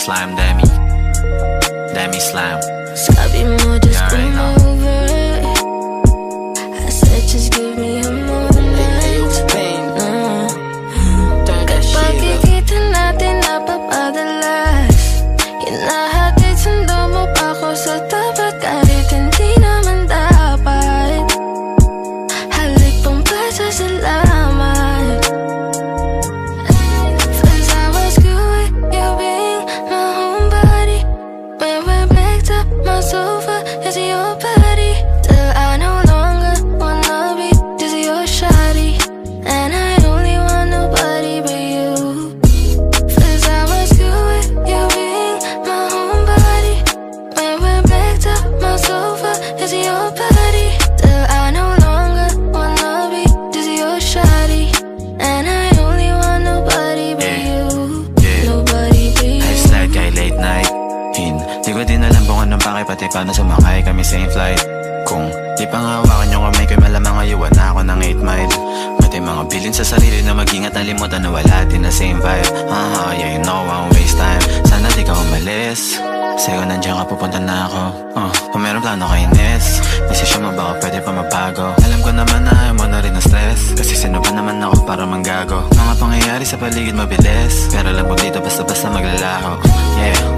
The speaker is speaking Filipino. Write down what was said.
slime, D誼MI slime. Sabi mo just come over it. I said just give me a moment. Kahit pagkikita natin napapadalas, hinahatid-sundo mo pa ko sa tapat. Kahit hindi naman dapat, halik pang pasasalamat. First I was good with you being my homebody, but when backed up my sofa is your body. Till I no longer wanna be just your shawty, and I only want nobody but you. First I was good with you being my homebody, but when backed up my sofa is your body. Till I no longer wanna be just your shawty, and I only want nobody but you. Nobody but you. Ice like kay late night. Di ko din alam kung anong pakay, pati paano sumakay kami same flight. Kung di pang hawakan yung kamay ko'y malamang ayuwan na ako ng 8 mile. Pati mga bilin sa sarili na mag-ingat, nalimutan na wala din na same vibe. Yeah, you know I won't waste time. Sana di ka umalis, sa'yo nandiyan ka, pupunta na ako. Kung meron plano kay Ines, desisyon mo baka pwede pa mabago. Alam ko naman na ayaw mo na rin na stress, kasi sino ba naman ako para manggago. Mga pangyayari sa paligid mabilis, pero alam ko dito basta-basta maglalaho. Yeah.